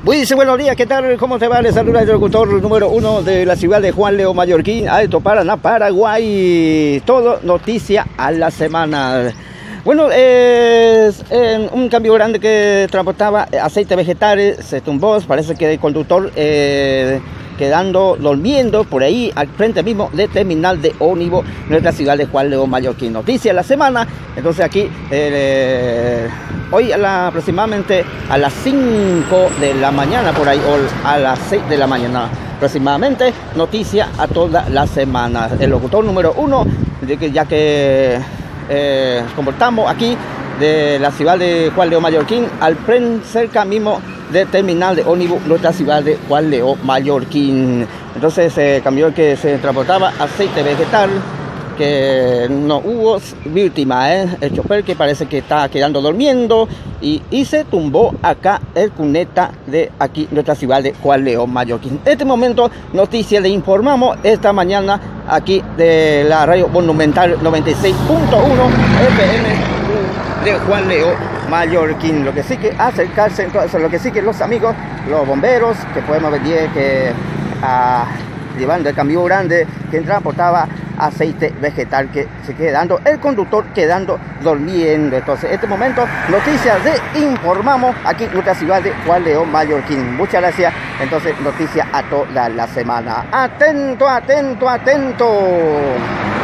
Dice buenos días, ¿qué tal? ¿Cómo te va? Les saluda el locutor número 1 de la ciudad de Juan Leo Mallorquín, Alto Paraná, Paraguay. Todo noticia a la semana. Bueno, es un cambio grande que transportaba aceite vegetales, se tumbó, parece que el conductor quedando durmiendo por ahí al frente mismo del terminal de ómnibus de nuestra ciudad de Juan Leo Mallorquín. Noticia de la semana. Entonces aquí hoy aproximadamente a las 5 de la mañana por ahí, o a las 6 de la mañana aproximadamente, noticia a toda la semana. El locutor número 1, ya que comportamos aquí de la ciudad de Juan Leo Mallorquín, al frente cerca mismo del terminal de ómnibus nuestra ciudad de Juan Leo Mallorquín. Entonces se cambió el que se transportaba aceite vegetal, que no hubo víctima, el chofer que parece que está quedando durmiendo y se tumbó acá el cuneta de aquí nuestra ciudad de Juan Leo Mallorquín. En este momento noticia le informamos esta mañana aquí de la radio Monumental 96.1 FM de Juan Leo Mallorquín. Lo que sí que acercarse, entonces, lo que sí que los amigos, los bomberos, que podemos ver que llevando el camión grande que transportaba aceite vegetal, que se quedando el conductor quedando durmiendo. Entonces, en este momento, noticias de informamos aquí en nuestra ciudad de Juan Leo Mallorquín. Muchas gracias. Entonces, noticias a toda la semana. Atento, atento, atento.